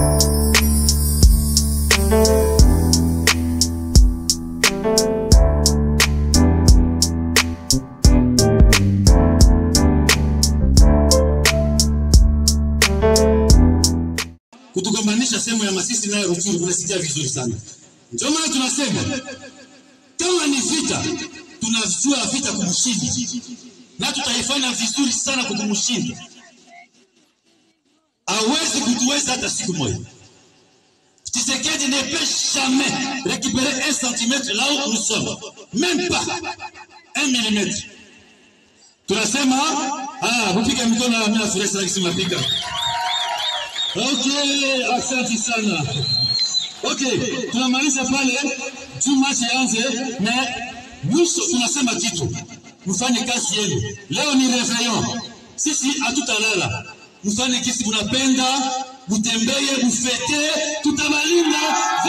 Kutugombanisha sehemu ya Masisi nayo Rutshuru tunasikia vizuri sana. Ndio maana tunasema kama ni vita, tunajua vita kumshinda. Na tutaifanya vizuri sana kumshinda. Hawezi kutuweza hata siku moja. Tshisekedi ne peut jamais récupérer 1 centimètre là où nous sommes. Même pas 1 millimètre. Tunasema kupiga mikono na mimi furaha sana kupiga. Okay, asante sana. Okay, tunamaliza pale tumachi anze na mwisho tunasema kitu. Mfanye kazi yenu. Leo ni réveillon. Sisi hatutalala. Mfanye kisi kunapenda, mutembeye, mufete, tutabalinda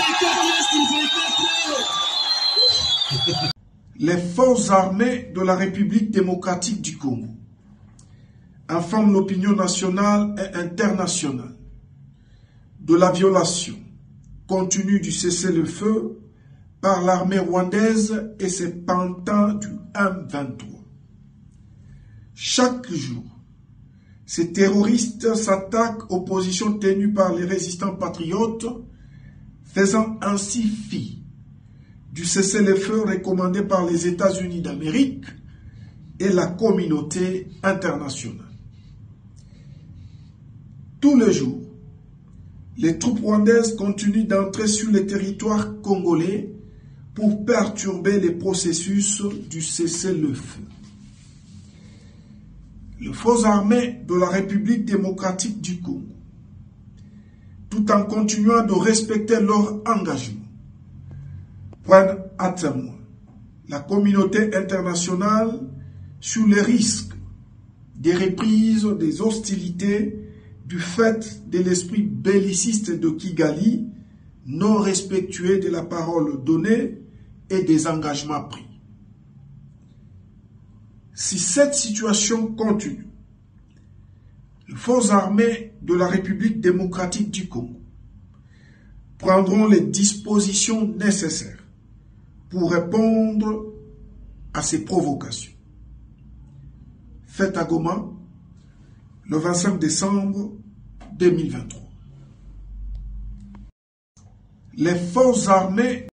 24. Les forces armées de la République démocratique du Congo informent l'opinion nationale et internationale de la violation continue du cessez-le-feu par l'armée rwandaise et ses pantins du M23. Chaque jour, ces terroristes s'attaquent aux positions tenues par les résistants patriotes, faisant ainsi fi du cessez-le-feu recommandé par les États-Unis d'Amérique et la communauté internationale. Tous les jours, les troupes rwandaises continuent d'entrer sur le territoire congolais pour perturber les processus du cessez-le-feu. Les forces armées de la République démocratique du Congo, tout en continuant de respecter leur engagement, prennent à témoin la communauté internationale sur les risques des reprises des hostilités du fait de l'esprit belliciste de Kigali, non respectueux de la parole donnée et des engagements pris. Si cette situation continue, les forces armées de la République démocratique du Congo prendront les dispositions nécessaires pour répondre à ces provocations. Faites à Goma, le 25 décembre 2023. Les forces armées.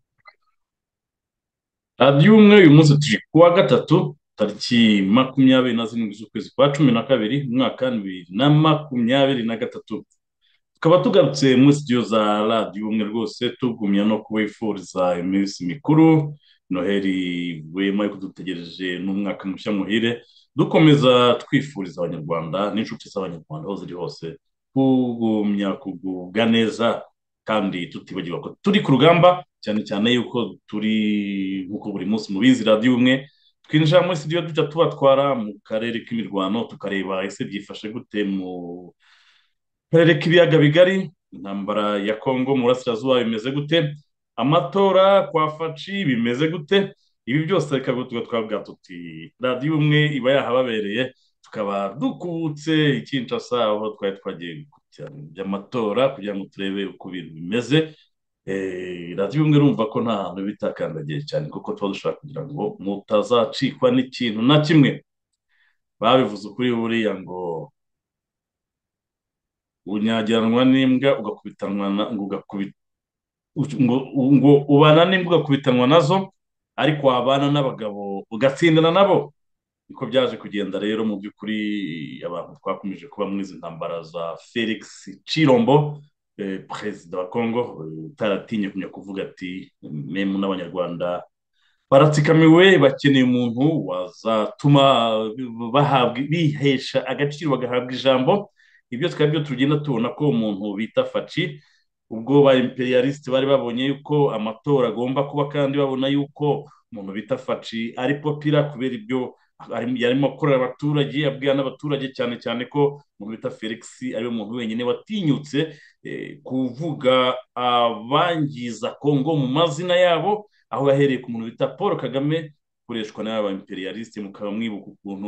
Radio umwe uyu munsi turi kuwa gatatu tariki 27 z'ukwezi kwa 12 mwaka 2023. Tukaba tugarutse mu studio za radio umwe rwose tugumya no kubifuriza iminsi mikuru Noheli wema kudutegereje n'umwaka mushya muhire. Dukomeza twifuriza abanyarwanda n'inshuti z'abanyarwanda aho ziri hose kugumya kugubwa neza kandi tutibagirwa ko turi ku rugamba cyane cyane yuko turi nkuko buri munsi mubizi radio umwe twinjira muri studio duca tubatwara mu karere k'imirwano tukareba ese byifashe gute mu karere k'ibiyaga bigari, intambara ya Kongo mu burasirazuba bimeze gute, amatora kwa Faci bimeze gute. Ibi byose reka twabwa tuti radio umwe iba yahababereye tukaba dukubutse ikinshasa aho twari twagiye by'amatora kugira ngo turebe uko bintu bimeze. Radio umwe rumva ko nta hantu bitakandagiye cyane kuko tuba dushaka kugira ngo mutazacikwa n'ikintu na kimwe. Babivuze ukuri buriya ngo unyagiranwa n'imbwa ugakubitanwa ngo ubana n'imbwa ugakubitanwa nazo ariko wabana n'abagabo ugatsindana nabo. Niko byaje kugenda rero mu by'ukuri abantu twakomeje kuba muri izi ntambara za Felix Chilombo, perezida wa Congo, utaratinye kumenya kuvuga ati memu n'abanyarwanda baratsikamiwe bakeneye umuntu wazatuma bihesha agaciro bagahabwa ijambo. Ibyo twabyo tugenda tubona ko umuntu bita Faci ubwo ba imperialiste bari babonye yuko amatora agomba kuba kandi babona yuko umuntu bita Faci ari popular kubera ibyo yarimo akorera abaturage abwira n'abaturage cyane cyane ko umuntu bita Felix ari we muntu wenyine watinyutse kuvuga abangiza Kongo mu mazina yabo, aho yahereye ku muntu bita Paul Kagame ukoreshwa n'aba imperialiste mukaba mwibuka ukuntu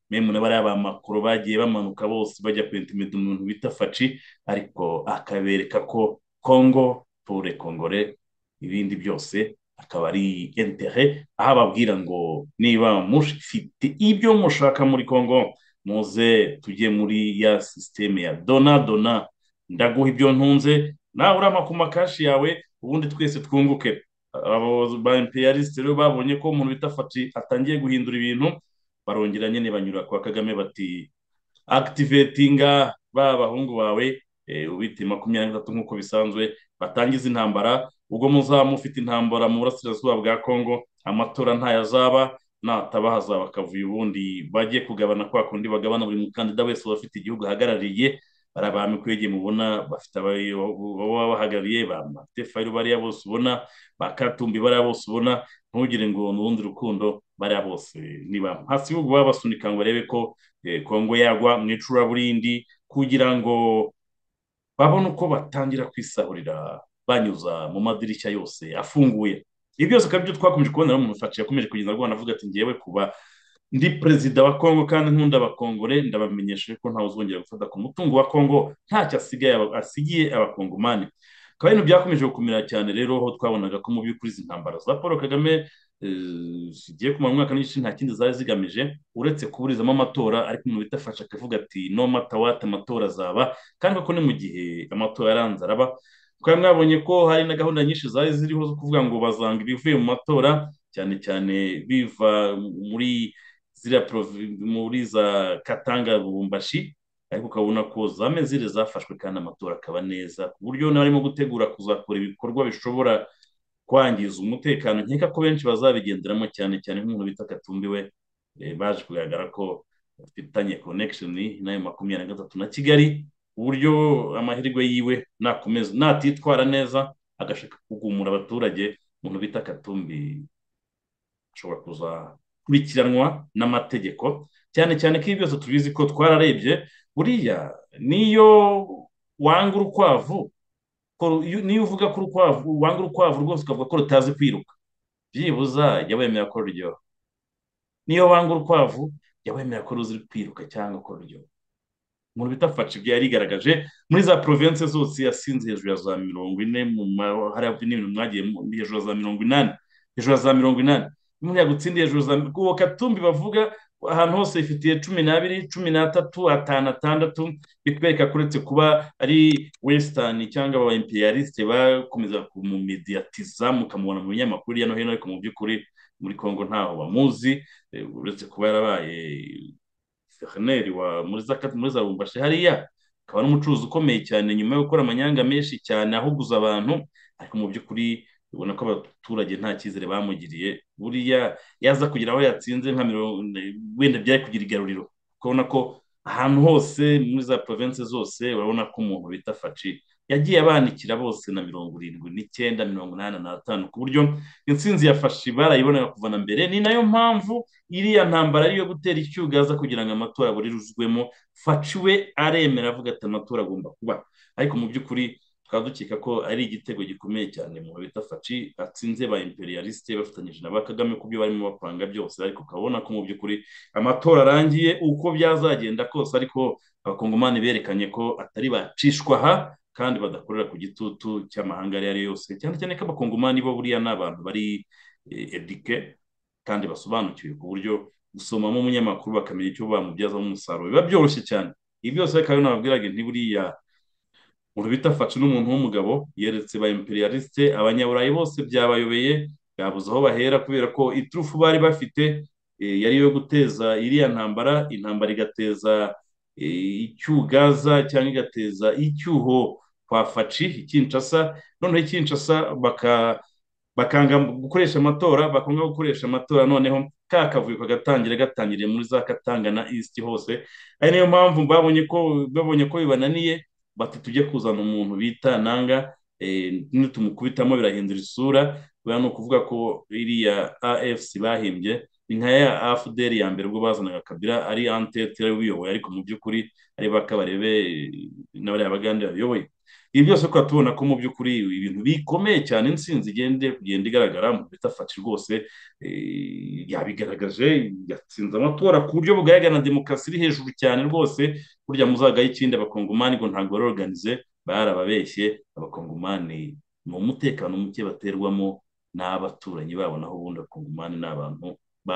memu na bariya ba makuru bagiye bamanuka bose bajya kwentimida umuntu bita faci, ariko akabereka ko kongo pure kongore ibindi byose akaba ari intere, aho ababwira ngo niba mufite ibyo mushaka muri kongo muze tujye muri ya sisiteme ya dona dona, ndaguha ibyo ntunze nawe urama ku makashi yawe ubundi twese twunguke. Abo ba imperialiste rero babonye ko umuntu bita faci atangiye guhindura ibintu, barongera nyine banyura kwa Kagame bati activatinga ba bahungu bawe, ubite 23 nk'uko bisanzwe batangiza intambara, ubwo muzaba mufite intambara mu burasirazuba bwa Kongo, amatora ntayazaba, nataba hazaba akavuye, ubundi bagiye kugabana kwa kundi bagabana buri mukandida wese bafite igihugu ahagarariye. Barabami kwege mubona bafite abo bahagarariye, ba Matefayiro bariya bose ubona, bakatumbi bariya bose ubona, ntugire ngo n'ubundi rukundo, bariya bose niba hasi y'ubwo babasunika ngo barebe ko Kongo yagwa mu icuraburindi, kugira ngo babone uko batangira kwisahurira banyuza mu madirishya yose afunguye. Ibi byose akaba byo twakomeje kubona umuntu Faci yakomeje kugenda rwanda avuga ati ngewe kuba ndi perezida wa Kongo kandi nkunda abakongore, ndabamenyesheje ko ntawe uzongera gufata ku mutungo wa Kongo ntacyo asigiye abakongomani. Akaba ibintu byakomeje gukomera cyane rero, aho twabonaga ko mu by'ukuri izi ntambara za Paul Kagame zigiye kumara umwaka n'igice nta kindi zari zigamije uretse kuburizamo amatora, ariko umuntu bita Faci akavuga ati no matter what amatora azaba, kandi koko ni mu gihe amatora yaranze araba. Twari mwabonye ko hari na gahunda nyinshi zari ziriho zo kuvuga ngo bazanga ibivuye mu matora, cyane cyane biva muri za Katanga Lubumbashi, ariko ukabona ko za mezire zafashwe kandi amatora akaba neza, ku buryo n'abarimo gutegura kuzakora ibikorwa bishobora kwangiza umutekano. Nkeka ko benshi bazabigenderamo, cyane cyane nk'umuntu bita Katumbi we, baje kugaragara ko bafitanye connection n'ayo 23 na Kigali, uburyo amahirwe yiwe nakomeza natitwara neza agashaka kugumura abaturage, umuntu bita Katumbi ashobora kuzakurikiranwa n'amategeko, cyane cyane ko ibi byose tubizi ko twararebye. Buriya niyo wanga urukwavu, niyo uvuga ko urukwavu wanga urukwavu rwose ukavuga ko rutazi kwiruka, byibuza jya wemera ko ruryoha. Niyo wanga urukwavu jya wemera ko ruzi kwiruka cyangwa ko ruryoha. Umuntu bita Faci ibyo yarigaragaje muri za province zose, yasinze hejuru ya za 40, hari n'ibintu mwagiye hejuru ya za 80, hejuru ya za 80 umuntu yagutsindiye hejuru za uwo Katumbi bavuga ahantu hose ifitiye 12, 13, 5, 6, bikwereka ko uretse kuba ari western cyangwa aba imperialiste bakomeza kumumediatiza mukamubona mu binyamakuru ya no hino, ariko mu by'ukuri muri Kongo ntaho bamuzi, uretse kuba yarabaye Ferneri wa muri za Lubumbashi hariya, akaba n'umucuruzi ukomeye cyane nyuma yo gukora amanyanga menshi cyane ahuguza abantu, ariko mu by'ukuri ubona ko abaturage nta cyizere bamugiriye. Buriya yaza kugira aho yatsinze nka wenda byari kugira igaruriro, ukabona ko ahantu hose muri za province zose urabona ko umuntu bita Faci yagiye abanikira bose na 79, 85, ku buryo intsinzi ya Faci barayibonaga kuva na mbere. Ni nayo mpamvu iriya ntambara ariyo gutera icyugaza kugira ngo amatora buriruzwemo. Faci we aremera avuga ati amatora agomba kuba, ariko mu by'ukuri tukaba dukeka ko ari igitego gikomeye cyane mu bita Faci atsinze ba imperialiste bafatanyije na ba Kagame ku byo barimo bapanga byose, ariko ukabona ko mu by'ukuri amatora arangiye uko byazagenda kose, ariko abakongomani berekanye ko atari bacishwa aha kandi badakorera ku gitutu cy'amahanga ari yose, cyane cyane ko abakongomani bo buriya ni abantu bari eduke kandi basobanukiwe, ku buryo gusomamo umunyamakuru bakamenya icyo bamubyazamo umusaruro biba byoroshye cyane. Ibi byose reka nababwiraga nti buriya umuntu bita Faci n'umuntu w'umugabo, yeretse ba imperialiste abanyaburayi bose byabayobeye, babuze aho bahera kubera ko iturufu bari bafite yari yo guteza iriya ntambara, intambara igateza icyugaza cyangwa igateza icyuho kwa Faci Kinshasa, noneho Kinshasa bakanga gukoresha amatora, bakanga gukoresha amatora, noneho kakavuye gatangiriye muri za Katanga na East hose. Ari niyo mpamvu babonye ko bibananiye, bati tujye kuzana umuntu bita Nanga, nitumukubitamo birahindura isura. Buriya ni ukuvuga ko iriya AFC bahimbye nka ya AFDL ya mbere ubwo bazanaga Kabila ari antete uyoboye, ariko mu by'ukuri ari Bakabarebe n'abariya Bagande bayoboye. Ibi byose tukaba tubona ko mu by'ukuri ibintu bikomeye cyane intsinzi kugenda igaragara mu bita Faci rwose yabigaragaje, yatsinze amatora ku buryo bugaragara na demokarasi iri hejuru cyane rwose. Burya muzagaye ikindi abakongomani ngo ntabwo barorganize, barababeshye. Abakongomani ni umutekano muke baterwamo n'abaturanyi babo, naho ubundi abakongomani ni abantu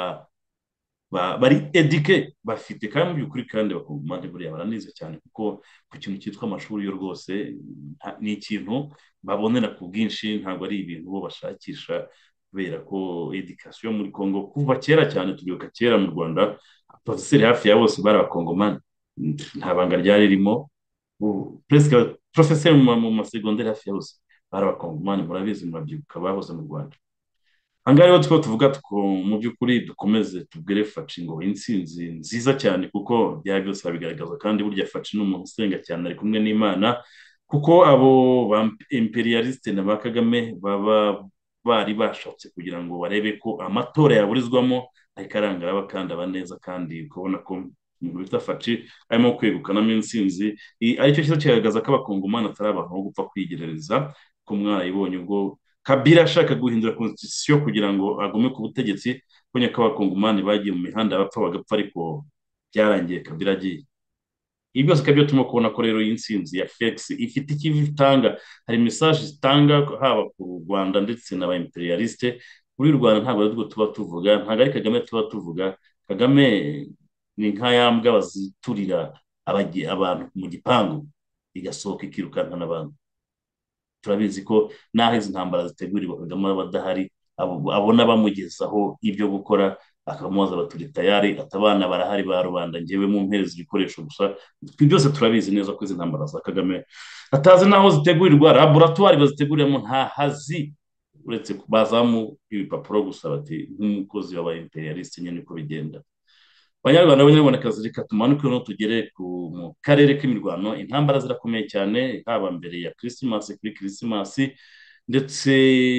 bari edike bafite kandi mu by'ukuri, kandi abakongomani buriya baranize cyane, kuko ku kintu cyitwa amashuri yo rwose ni ikintu babonera ku bwinshi, ntabwo ari ibintu bo bashakisha, kubera ko edikasiyo muri Kongo kuva kera cyane, tubyuka kera mu Rwanda profeseri hafi ya bose bari abakongomani, nta banga ryari ririmo. Presque profeseri mu masegonderi hafi ya bose bari abakongomani, murabizi murabyibuka bahoze mu Rwanda. Ahangaha rero two tuvuga mu by'ukuri dukomeze tubwire Faci ngo intsinzi nziza cyane, kuko byaba byose babigaragaza. Kandi burya Faci ni umuntu usenga cyane, ari kumwe n'Imana, kuko abo ba imperialiste na ba Kagame baba bari bashatse kugira ngo barebe ko amatora yaburizwamo, ariko arangara bakandaba neza, kandi ukabona ko umuntu bita Faci arimo kwegukanamo intsinzi. Aricyo cyiza kigaragaza ko abakongomani atari abantu bo gupfa kwigerereza, ko mwarayibonye ubwo Kabila ashaka guhindura constitution kugira ngo agume ku butegetsi, kubera ko abakongomani bagiye mu mihanda bapfa bagapfa, ariko byarangiye Kabila agiye. Ibi byose kabyo turimo kubona ko rero iyi ntsinzi ya Felix ifite icyo itanga, hari message zitanga haba ku Rwanda ndetse n'aba imperialiste. Kuri Rwanda ntabwo ari tuba tuvuga, ntabwo ari Kagame tuba tuvuga. Kagame ni nka ya mbwa baziturira abantu mu gipangu igasohoka ikirukankana abantu. Turabizi ko naho izi ntambara zitegurirwa Kagame aba adahari, abona bamugezaho ibyo gukora, akamubaza baturi tayari, atabana barahari ba rubanda, ngewe mu mpereza ibikoresho gusa. Twe byose turabizi neza ko izi ntambara za Kagame atazi naho zitegurirwa, laboratoire baziteguriramo ntahazi, uretse bazamu ibipapuro gusa, bati nk'umukozi w'aba imperialiste nyine uko bigenda. Abanyarwanda b'abanyarwandakazi, reka tumanuke no tugere mu karere k'imirwano. Intambara zirakomeye cyane, haba mbere ya Christmas, kuri Christmas, ndetse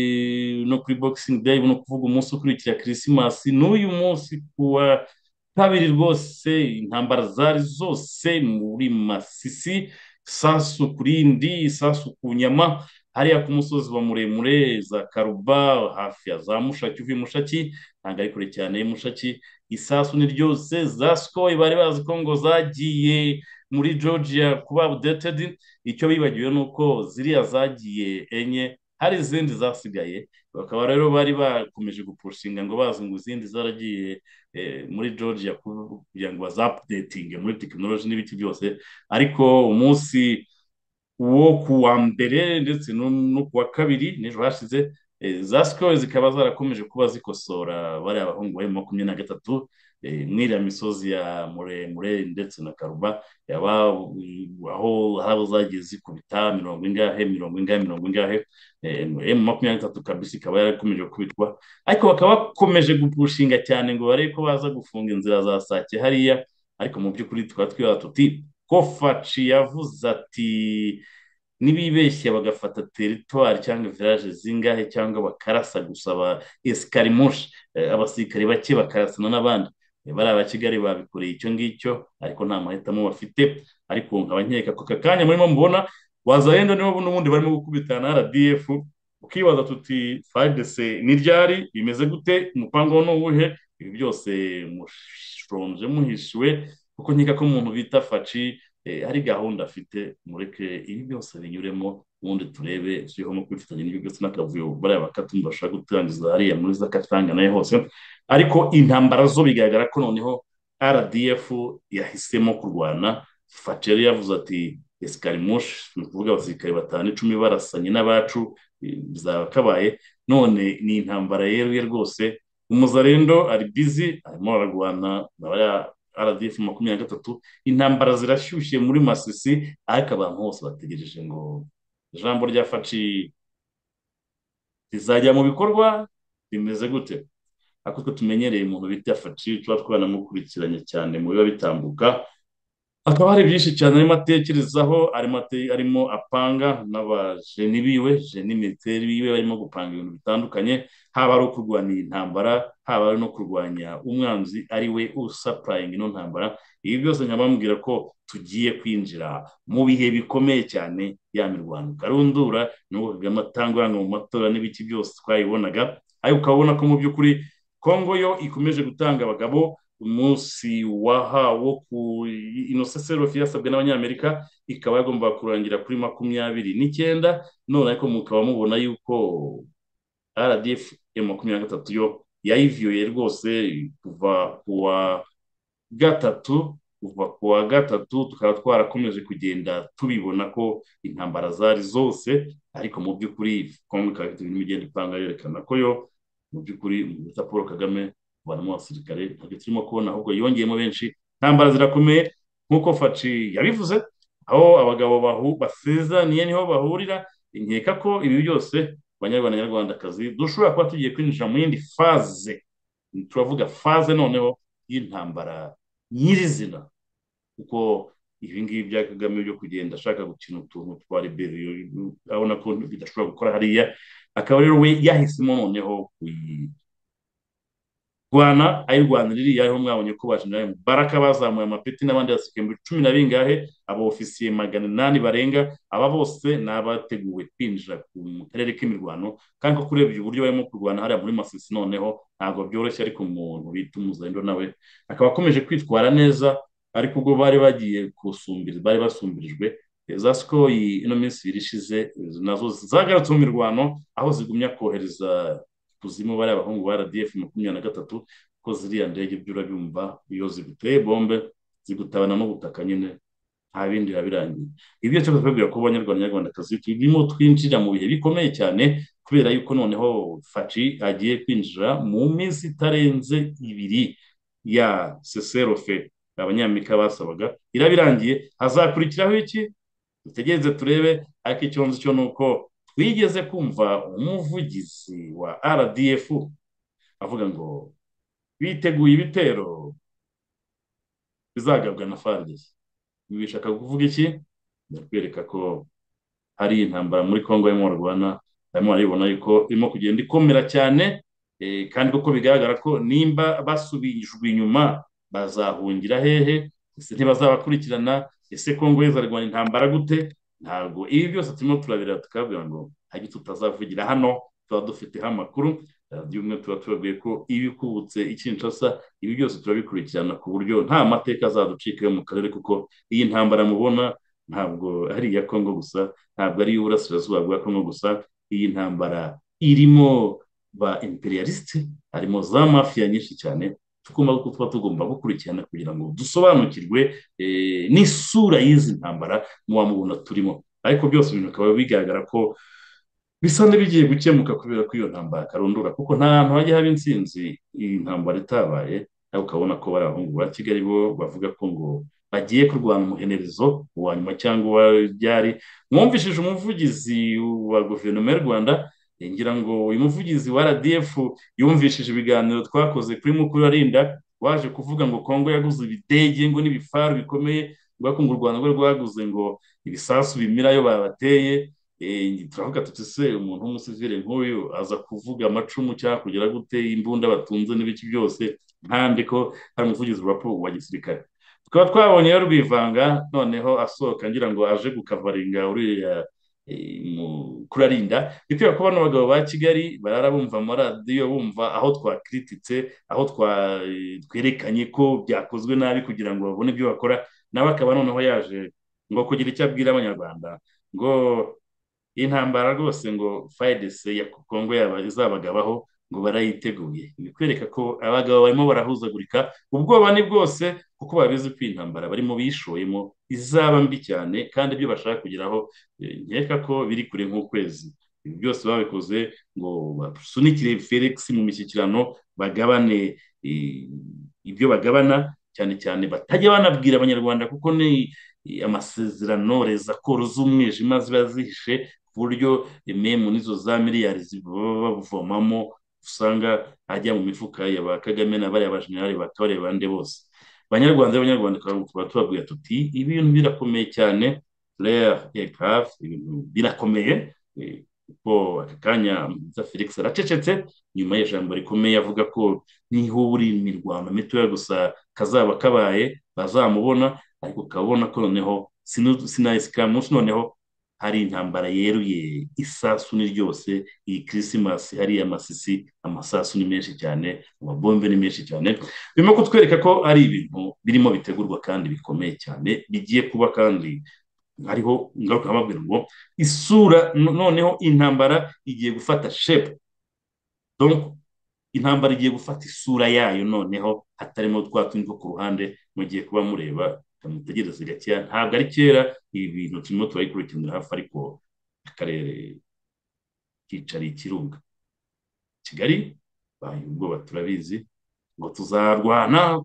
no kuri Boxing Day, no kuvuga umunsi ukurikira Christmas, n'uyu munsi kuwa kabiri rwose intambara zari zose muri Masisi, isasu kuri indi, isasu ku Nyama, hariya ku musozi wa muremure za Karuba hafi ya za Mushaki. Uvuye Mushaki ntabwo ari kure cyane Mushaki, isasu ni ryose za Sukhoi bari bazi ko ngo zagiye muri Georgia kuba updated. Icyo bibagiwe ni uko ziriya zagiye enye, hari izindi zasigaye, bakaba rero bari bakomeje gupushinga ngo bazi ngo izindi zaragiye muri Georgia kugira ngo bazapudetinge muri tekinoloji n'ibiti byose. Ariko umunsi wo ku wa mbere ndetse no ku wa kabiri n'ejo hashize, za Sukhoi zikaba zarakomeje kuba zikosora bariya abahungu ba M23 mwiriya misozi ya muremure ndetse na Karuba, aho haba zagiye zikubita mirongo ingahe M23 kabisa ikaba yarakomeje kubitwa, ariko bakaba bakomeje gupushinga cyane ngo barebe ko baza gufunga inzira za Sake hariya. Ariko mu by'ukuri tukaba twibaza tuti ko Faci yavuze ati nibibeshya bagafata teritwari cyangwa village zingahe cyangwa bakarasa gusa ba Escarimush, abasirikare bake bakarasana n'abandi, bari aba Kigali babikoreye icyo ngicyo, ariko nta mahitamo bafite. Ariko nkaba nkeka ko kanya murimo mubona wazayenda nibo n'ubundi barimo gukubitana na RDF, ukibaza tuti FARDC ni ryari, bimeze gute, umupango ni uwuhe? Ibi byose mushonje muhishiwe, kuko nkeka ko umuntu bita Faci hari gahunda afite. Mureke ibi byose binyuremo, ubundi turebe turiho mu kwifatanya n'ibyo byose n'akavuyo bariya bakatumva bashaka gutangiza hariya muri za Katanga nayo hose. Ariko intambara zo bigaragara ko noneho RDF yahisemo kurwana. Faci yari yavuze ati Escarimush, ni ukuvuga abasirikare 5-10 barasanye n'abacu bizakabaye. None ni intambara yeruye rwose, umuzarendo ari busy arimo ararwana na RDF 23. Intambara zirashyushye muri Masisi, ariko abantu bose bategereje ngo ijambo rya Faci rizajya mu bikorwa bimeze gute. Ariko tumenyereye umuntu bita Faci, tuba twanamukurikiranye cyane mu biba bitambuka, akaba hari byinshi cyane arimo atekerezaho, arimo apanga n'abajeni biwe, jeni militeri biwe barimo gupanga ibintu bitandukanye, haba ari ukurwanya iyi ntambara, haba ari no kurwanya umwanzi ari we usapurayinga ino ntambara. Ibi byose nkaba bambwira ko tugiye kwinjira mu bihe bikomeye cyane, ya mirwano karundura n'ubwo Kagame atangwa mu matora n'ibiki byose twayibonaga, ariko ukabona ko mu by'ukuri Kongo yo ikomeje gutanga abagabo. Umunsi wo ku inoseserofi yasabwe n'abanyamerika ikaba yagomba kurangira kuri 29, none ariko mukaba mubona yuko RDF ya 23 yo yayiviyoye rwose kuva ku wa gatatu tukaba twarakomeje kugenda tubibona ko intambara zari zose, ariko mu by'ukuri Kongo ikaba ifite ibintu igenda ipanga yerekana ko yo mu by'ukuri Paul Kagame kuvanamo abasirikare ntabwo turimo kubona, ahubwo yongeyemo benshi. Intambara zirakomeye nk'uko Faci yabivuze, aho abagabo basezaniye niho bahurira. Nkeka ko ibi byose Banyarwanda Nyarwandakazi dushobora kuba tugiye kwinjira mu yindi faze, turavuga faze noneho y'intambara nyirizina, kuko ibi ngibi bya Kagame byo kugenda ashaka gukina utuntu twa rebellion abona ko bidashobora gukora hariya, akaba rero we yahisemo noneho Rwana ayirwana ririya, ariho mwabonye ko bajenerali Mubaraka bazamuye amapeti n'abandi basirikare 10 na bingahe, aba ofisiye 800 barenga, aba bose n'abateguwe kwinjira mu karere k'imirwano, kandi ko kurebye uburyo barimo kurwana hariya muri Masisi noneho ntabwo byoroshye, ariko umuntu bita Umuzendo nawe akaba akomeje kwitwara neza, ariko ubwo bari bagiye bari basumbirijwe za Sukhoi ino minsi irishize nazo zagarutse mu mirwano, aho zigumya kohereza kuzimu bari abahungu ba RDF 23, ko ziriya ndege byo urabyumva iyo ziguteye bombe zigutabana n'ubutaka nyine nta bindi birangiye. Ibyo cyo kubwira ko Abanyarwanda Nyarwandakazi turimo twinjira mu bihe bikomeye cyane, kubera yuko noneho Faci agiye kwinjira mu minsi itarenze 2 ya seserofe abanyamerika basabaga irabirangiye. Hazakurikiraho iki? Dutegereze turebe, ariko ikibazo cyo nuko twigeze kumva umuvugizi wa RDF avuga ngo biteguye ibitero bizagabwa na FARDC. Ibi bishaka kuvuga iki? Ndakwereka ko hari intambara muri Kongo y'u Rwanda, barimo baribona yuko irimo kugenda ikomera cyane, kandi uko bigaragara ko nimba basubijwe inyuma bazahungira hehe? Ese ntibazabakurikirana? Ese Kongo izarwanya intambara gute? Ntabwo ibi byose turimo turabira tukabwira ngo hagi tutazavugira hano, tuba dufiteho amakuru by'umwe, tuba tubabwiye ko ibikubutse Kinshasa ibi byose turabikurikirana ku buryo nta mateka azaducika yo mu karere, kuko iyi ntambara mubona ntabwo ari iya Kongo gusa, ntabwo ari iy'uburasirazuba bwa Kongo gusa. Iyi ntambara irimo ba imperialiste, harimo za mafia nyinshi cyane, tuba tugomba gukurikirana kugira ngo dusobanukirwe n'isura y'izi ntambara muba mubona turimo. Ariko byose ibintu bikaba bigaragara ko bisa n'ibigiye gukemuka kubera ko iyo ntambara karundura, kuko nta hantu hajya haba intsinzi iyi ntambara itabaye. ariko ukabona ko bari abahungu ba Kigali bo bavuga ko ngo bagiye kurwana umuhenerezo wa nyuma cyangwa uwa ryari. Mwumvishije umuvugizi wa guverinoma y'u Rwanda, ngira ngo uyu muvugizi wa RDF yumvishije ibiganiro twakoze kuri Mukuru Arinda, waje kuvuga ngo Kongo yaguze ibidege ngo n'ibifaru bikomeye, ngo u Rwanda rwo rwaguze ngo ibisasu bimirayo babateye. Turavuga tuti se umuntu w'umusivile nk'uyu aza kuvuga amacumu cyangwa kugira gute imbunda batunze n'ibiki byose, ntambi ko hari umuvugizi wa gisirikare. Tukaba twabonye rwivanga noneho asohoka ngira ngo aje gukavaringa uriya Mukuru Arinda, bikwiye ko bano bagabo ba Kigali barara bumva amaradiyo, bumva aho twakrititse, aho twerekanye ko byakozwe nabi kugira ngo babone ibyo bakora, nawe akaba noneho yaje ngo kugira icyo abwira abanyarwanda ngo intambara rwose ngo FARDC ya Kongo yaba izabagabaho ngo barayiteguye. Bikwereka ko abagabo barimo barahuzagurika, ubwoba ni bwose, kuko babizi ko intambara barimo bishoyemo izaba mbi cyane, kandi ibyo bashaka kugeraho nkeka ko biri kure nk'ukwezi. Ibi byose babikoze ngo basunikire Felix mu mishyikirano, bagabane ibyo bagabana, cyane cyane batajya banabwira abanyarwanda, kuko ni amasezerano rezakoro z'umwijima ziba zihishe, ku buryo memu n'izo za miliyari baba bavomamo usanga ajya mu mifuka ya ba Kagame na bariya bajenerali batore bande bose. banyarwanda n'abanyarwanda tukaba tubabwira tuti ibintu birakomeye cyane, rare aircraft, ibintu birakomeye. Kuko aka kanya Mwiza Felix aracecetse nyuma y'ijambo rikomeye avuga ko niho uri imirwano mitoya gusa kazaba kabaye bazamubona, ariko kabona ko noneho sinayisika munsi noneho hari intambara yeruye, isasu ni ryose, iyi Christmas hariya Masisi amasasu ni menshi cyane, amabombe ni menshi cyane, birimo kutwereka ko ari ibintu birimo bitegurwa kandi bikomeye cyane bigiye kuba. Kandi hariho ingaruka babwira ngo isura noneho intambara igiye gufata shape, donc intambara igiye gufata isura yayo, noneho hatarimo twa tundi two ku ruhande mugiye kuba mureba, mutegereze gakeya, ntabwo ari kera ibi bintu turimo turabikurikiranira hafi, ariko akarere kicariye ikirunga Kigali baye ubwoba turabizi ngo tuzarwana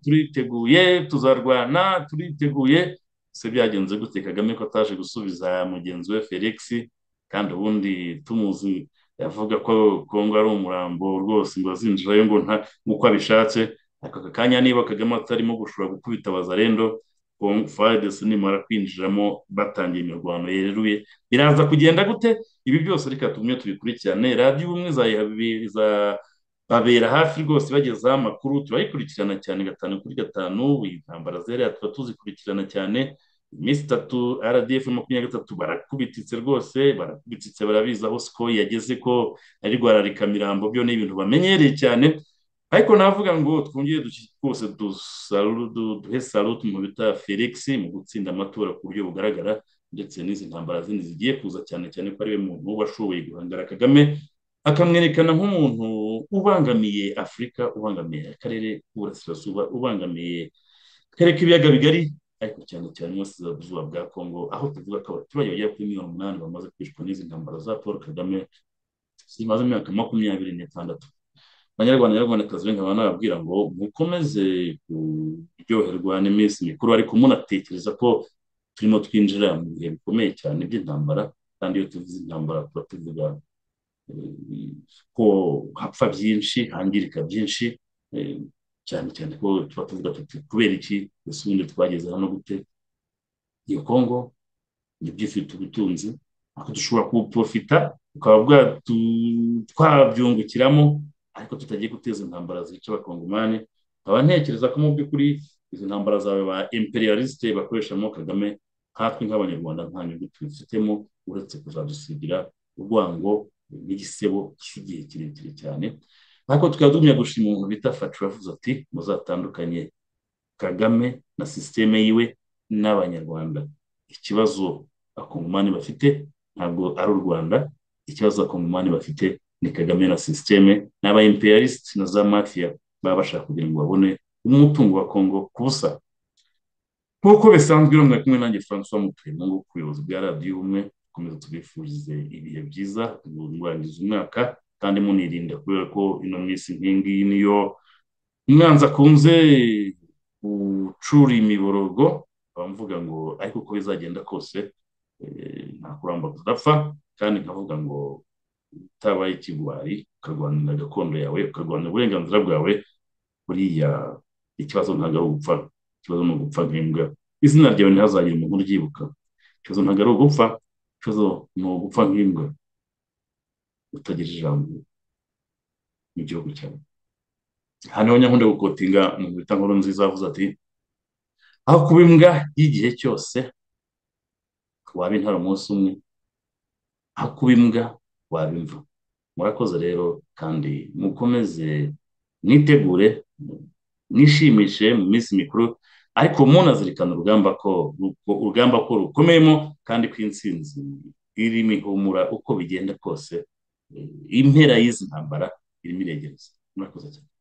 turiteguye. Se byagenze gute Kagame ko ataje gusubiza mugenzi we Felix, kandi ubundi tumuzi yavuga ko Kongo ari umurambo rwose ngo azinjirayo ngo nk'uko abishatse. Aka kanya niba Kagame atarimo gushobora gukubita Bazalendo, FARDC nimara kwinjiramo batangiye imirwano yeruye, biraza kugenda gute? Ibi byose reka tumwe tubikurikirane. radiyo ubumwe babera hafi rwose bagezaho amakuru, turayikurikirana cyane 5/5. Intambara zera tuba tuzikurikirana cyane. Iminsi 3 RDF 23 barakubititse rwose, barakubititse, barabizi aho Skoy yageze ko ari rwararika mirambo, byo ni ibintu bamenyereye cyane. Ariko navuga ngo twongeye rwose duhe salute mu bita Felix mu gutsinda amatora ku buryo bugaragara, ndetse n'izi ntambara zindi zigiye kuza, cyane cyane ko ari we muntu washoboye guhangara Kagame, akamwerekana nk'umuntu ubangamiye Afurika, ubangamiye akarere k'uburasirazuba, ubangamiye akarere k'ibiyaga bigari, ariko cyane cyane uburasirazuba bwa Kongo, aho tuvuga ko abaturage bagera kuri 8 bamaze kwicwa n'izi ntambara za Paul Kagame zimaze imyaka 26. Abanyarwandakazi nkaba nababwira ngo mukomeze kuryoherwa n'iminsi mikuru, ariko munatekereza ko turimo twinjira mu bihe bikomeye cyane by'intambara. Kandi iyo tuvuze intambara tuba tuvuga ko hapfa byinshi, hangirika byinshi, cyane cyane ko tuba tuvuga tuti kubera iki ese ubundi twageze hano gute? Iyo Kongo nibyo ifite ubutunzi, ariko dushobora kuprofita ukaba twabyungukiramo, ariko tutagiye guteza intambara zica abakongomani. Nkaba ntekereza ko mu by'ukuri izi ntambara zawe ba imperialiste bakoreshamo Kagame, nkatwe nk'abanyarwanda nta nyungu tubifitemo, uretse kuzadusigira urwango n'igisebo cy'igihe kirekire cyane. Ariko tukaba tugumya gushima umuntu bita Facu wavuze ati muzatandukanye Kagame na sisiteme yiwe n'abanyarwanda. Ikibazo abakongomani bafite ntabwo ari u Rwanda, ikibazo abakongomani bafite ni Kagame na sisiteme n'aba imperialiste na za mafia baba bashaka kugira ngo babone umutungo wa Kongo ku busa. Nk'uko bisanzwe rero mwari kumwe nanjye Francois Mutuyemungu ku buyobozi bwa radiyo ubumwe. Komeza tubifurize ibihe byiza murangiza umwaka, kandi munirinda kubera ko ino minsi nk'ingiyi niyo umwanzi akunze gucura imiborogo. Bamvuga ngo ariko uko bizagenda kose nta kuramba kudapfa, kandi nkavuga ngo utabaye ikigwari ukarwanira gakondo yawe, ukarwanira uburenganzira bwawe, buriya ikibazo ntabwo ari ugupfa, ikibazo ni ugupfa nk'imbwa. Izina ryawe ntihazagire umuntu uryibuka. Ikibazo ntabwo ari ugupfa, ikibazo ni ugupfa nk'imbwa utagira ijambo mu gihugu cyawe. Hano Nyankunda gukotinga mu bita nkuru nziza avuze ati aho kuba imbwa y'igihe cyose waba intara umunsi umwe, aho kuba imbwa waba imva. Murakoze rero, kandi mukomeze mwitegure nishimishe mu minsi mikuru, ariko munazirikana urugamba ko rukomeyemo, kandi ko intsinzi irimo ihumura uko bigenda kose. Impera y'izi ntambara irimo iregereza. Murakoze cyane.